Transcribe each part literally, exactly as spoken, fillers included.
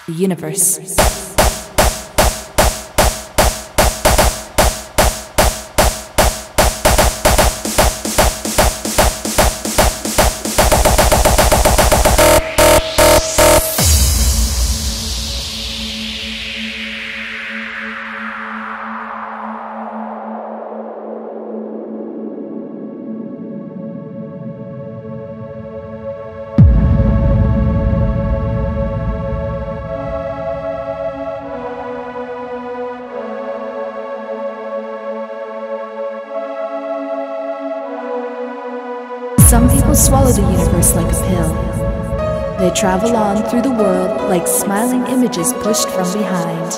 The universe. Some people swallow the universe like a pill. They travel on through the world like smiling images pushed from behind.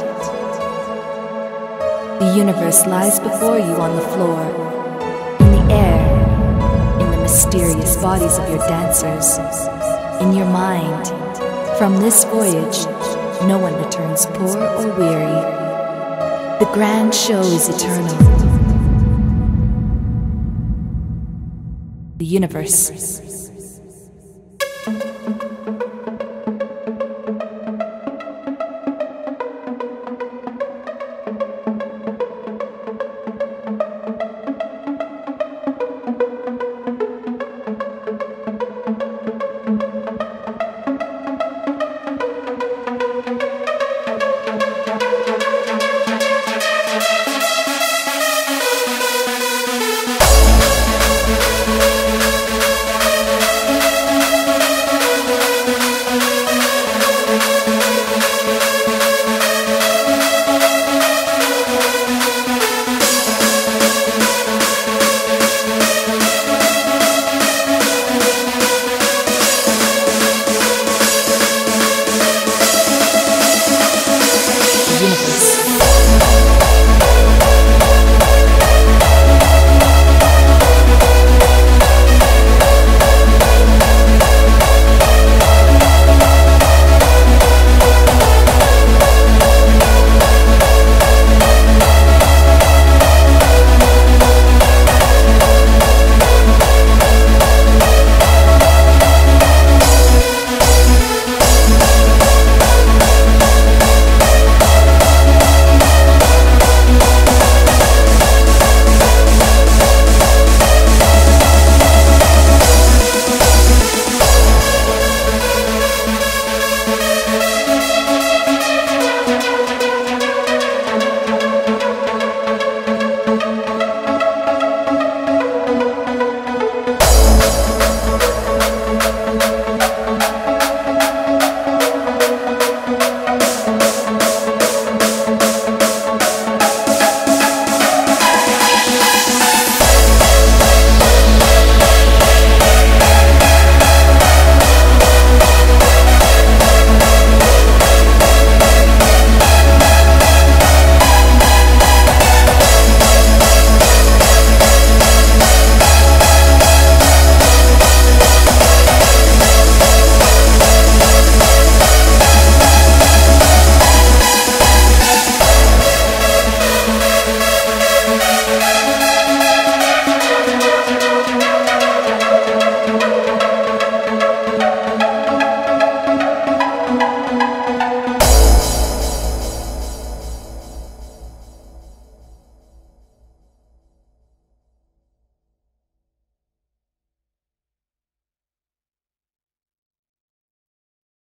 The universe lies before you on the floor, in the air, in the mysterious bodies of your dancers, in your mind. From this voyage, no one returns poor or weary. The grand show is eternal. The universe.